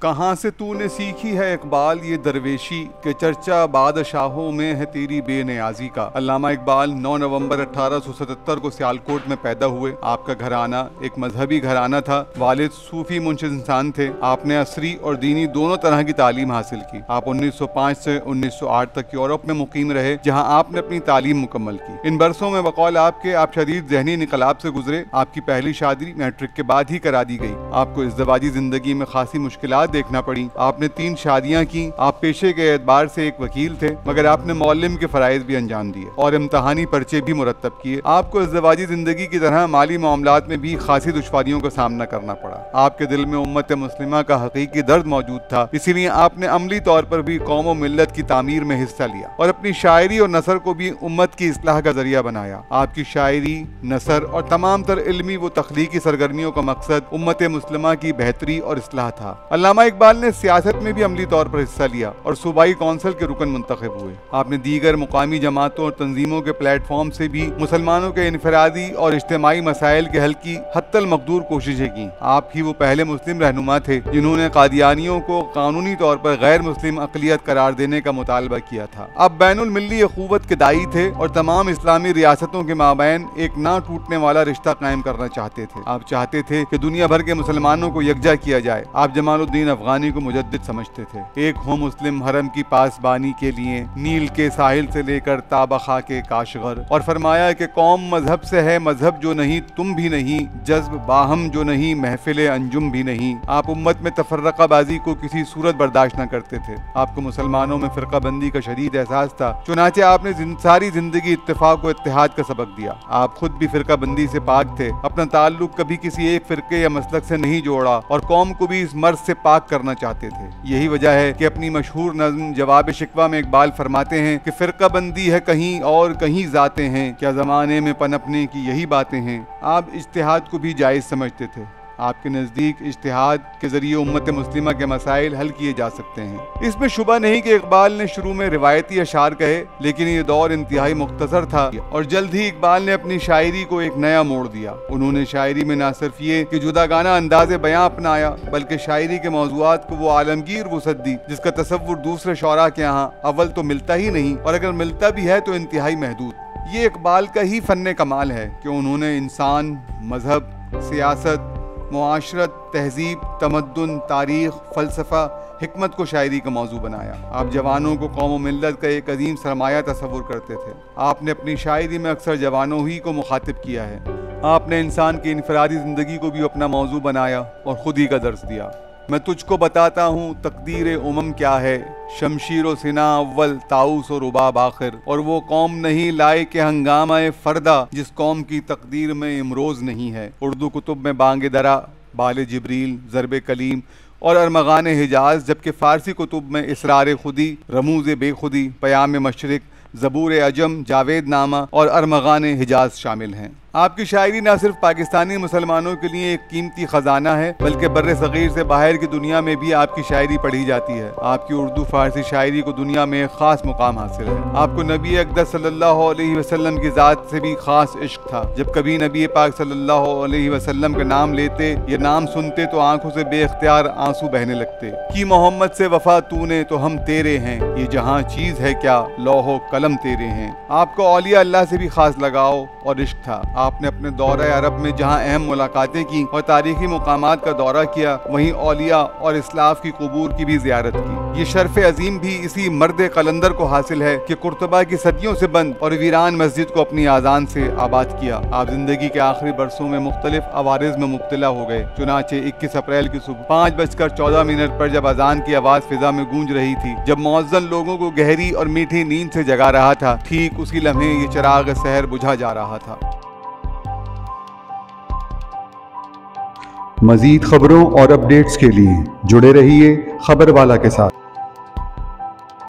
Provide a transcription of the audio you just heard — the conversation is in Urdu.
کہاں سے تو نے سیکھی ہے اقبال یہ درویشی کہ چرچا بادشاہوں میں ہے تیری بے نیازی کا۔ علامہ اقبال 9 نومبر 1877 کو سیالکوٹ میں پیدا ہوئے۔ آپ کا گھرانہ ایک مذہبی گھرانہ تھا۔ والد صوفی منشد انسان تھے۔ آپ نے عصری اور دینی دونوں طرح کی تعلیم حاصل کی۔ آپ 1905 سے 1908 تک یورپ میں مقیم رہے، جہاں آپ نے اپنی تعلیم مکمل کی۔ ان برسوں میں بقول آپ کے آپ شدید ذہنی انقلاب سے گزرے۔ آپ کی پہلی شادی میٹرک کے بعد ہی کرا دی گئی۔ آپ کو ازدواجی زندگی میں خاصی مشکلات دیکھنا پڑی۔ آپ نے 3 شادیاں کی۔ آپ پیشے کے اعتبار سے ایک وکیل تھے، مگر آپ نے معلم کے فرائض بھی انجام دیے اور امتحانی پرچے بھی مرتب کیے۔ آپ کو ازدواجی زندگی کی طرح مالی معاملات میں بھی خاصی دشواریوں کا سامنا کرنا پڑا۔ آپ کے دل میں امت مسلمہ کا حقیقی درد موجود تھا، اسی لیے آپ نے عملی طور پر بھی قوم و ملت کی تعمیر میں حصہ لیا اور اپنی شاعری اور نثر کو بھی امت کی اصلاح کا ذریعہ بنایا۔ آپ کی شاعری، نثر اور تمام تر علمی و تخلیقی سرگرمیوں کا مقصد امت مسلمہ کی بہتری اور اصلاح تھا۔ علامہ اقبال نے سیاست میں بھی عملی طور پر حصہ لیا اور صوبائی کونسل کے رکن منتخب ہوئے۔ آپ نے دیگر مقامی جماعتوں اور تنظیموں کے پلیٹ فارم سے بھی مسلمانوں کے انفرادی اور اجتماعی مسائل کے حل کی حتی المقدور کوششیں کی۔ آپ ہی وہ پہلے مسلم رہنما تھے جنہوں نے قادیانیوں کو قانونی طور پر غیر مسلم اقلیت قرار دینے کا مطالبہ کیا تھا۔ آپ بین المللی اخوت کے داعی تھے اور تمام اسلامی ریاستوں کے مابین ایک نہ ٹوٹنے والا رشتہ قائم کرنا چاہتے تھے۔ آپ چاہتے تھے کہ دنیا بھر کے مسلمانوں کو یکجا کیا جائے۔ آپ جمال الدین افغانی کو مجدد سمجھتے تھے۔ ایک ہو مسلم حرم کی پاسبانی کے لیے نیل کے ساحل سے لے کر تابخا کے کاشغر، اور فرمایا کہ قوم مذہب سے ہے، مذہب جو نہیں تم بھی نہیں، جذب باہم جو نہیں محفل انجم بھی نہیں۔ آپ امت میں تفرقہ بازی کو کسی صورت برداشت نہ کرتے تھے۔ آپ کو مسلمانوں میں فرقہ بندی کا شدید احساس تھا، چنانچہ آپ نے ساری زندگی اتفاق و اتحاد کا سبق دیا۔ آپ خود بھی فرقہ بندی سے پاک تھے، اپنا تعلق کبھی کسی ایک فرقے یا مسلک سے نہیں جوڑا اور قوم کو بھی اس مرض سے پاک کرنا چاہتے تھے۔ یہی وجہ ہے کہ اپنی مشہور نظم جواب شکوہ میں اقبال فرماتے ہیں کہ فرقہ بندی ہے کہیں اور کہیں ذاتیں ہیں، کیا زمانے میں پنپنے کی یہی باتیں ہیں۔ آپ اجتہاد کو بھی جائز سمجھتے تھے۔ آپ کے نزدیک اجتہاد کے ذریعے امت مسلمہ کے مسائل حل کیے جا سکتے ہیں۔ اس میں شبہ نہیں کہ اقبال نے شروع میں روایتی اشعار کہے، لیکن یہ دور انتہائی مختصر تھا اور جلد ہی اقبال نے اپنی شاعری کو ایک نیا موڑ دیا۔ انہوں نے شاعری میں نہ صرف یہ کہ جداگانہ انداز بیاں اپنایا، بلکہ شاعری کے موضوعات کو وہ عالمگیر وسعت دی جس کا تصور دوسرے شعراء کے یہاں اول تو ملتا ہی نہیں، اور اگر ملتا بھی ہے تو انتہائی محدود۔ یہ اقبال کا ہی فن کمال ہے کہ انہوں نے انسان، مذہب، سیاست، معاشرت، تہذیب، تمدن، تاریخ، فلسفہ، حکمت کو شاعری کا موضوع بنایا۔ آپ جوانوں کو قوم و ملت کا ایک عظیم سرمایہ تصور کرتے تھے۔ آپ نے اپنی شاعری میں اکثر جوانوں ہی کو مخاطب کیا ہے۔ آپ نے انسان کی انفرادی زندگی کو بھی اپنا موضوع بنایا اور خود ہی کا درس دیا۔ میں تجھ کو بتاتا ہوں تقدیر امم کیا ہے، شمشیر و سنا اول طاؤس و رباب آخر، اور وہ قوم نہیں لائے کہ ہنگامہ فردا جس قوم کی تقدیر میں امروز نہیں ہے۔ اردو کتب میں بانگ درا، بال جبریل، ضرب کلیم اور ارمغان حجاز، جبکہ فارسی کتب میں اسرار خودی، رموز بے خودی، پیام مشرق، زبور عجم، جاوید نامہ اور ارمغان حجاز شامل ہیں۔ آپ کی شاعری نہ صرف پاکستانی مسلمانوں کے لیے ایک قیمتی خزانہ ہے، بلکہ بر صغیر سے باہر کی دنیا میں بھی آپ کی شاعری پڑھی جاتی ہے۔ آپ کی اردو فارسی شاعری کو دنیا میں ایک خاص مقام حاصل ہے۔ آپ کو نبی اقدس صلی اللہ علیہ وسلم کی ذات سے بھی خاص عشق تھا۔ جب کبھی نبی پاک صلی اللہ علیہ وسلم کا نام لیتے یا نام سنتے تو آنکھوں سے بے اختیار آنسو بہنے لگتے۔ کی محمد سے وفا تو نے تو ہم تیرے ہیں، یہ جہاں چیز ہے کیا لوح و قلم تیرے ہیں۔ آپ کو اولیاء اللہ سے بھی خاص لگاؤ اور عشق تھا۔ آپ نے اپنے دورہ عرب میں جہاں اہم ملاقاتیں کی اور تاریخی مقامات کا دورہ کیا، وہیں اولیاء اور اسلاف کی قبور کی بھی زیارت کی۔ یہ شرف عظیم بھی اسی مرد قلندر کو حاصل ہے کہ قرطبہ کی صدیوں سے بند اور ویران مسجد کو اپنی آذان سے آباد کیا۔ آپ زندگی کے آخری برسوں میں مختلف عوارض میں مبتلا ہو گئے، چنانچہ 21 اپریل کی صبح 5:14 پر جب اذان کی آواز فضا میں گونج رہی تھی، جب مؤذن لوگوں کو گہری اور میٹھی نیند سے جگا رہا تھا، ٹھیک اسی لمحے یہ چراغ سحر بجھا جا رہا تھا۔ مزید خبروں اور اپڈیٹس کے لیے جڑے رہیے خبر والا کے ساتھ۔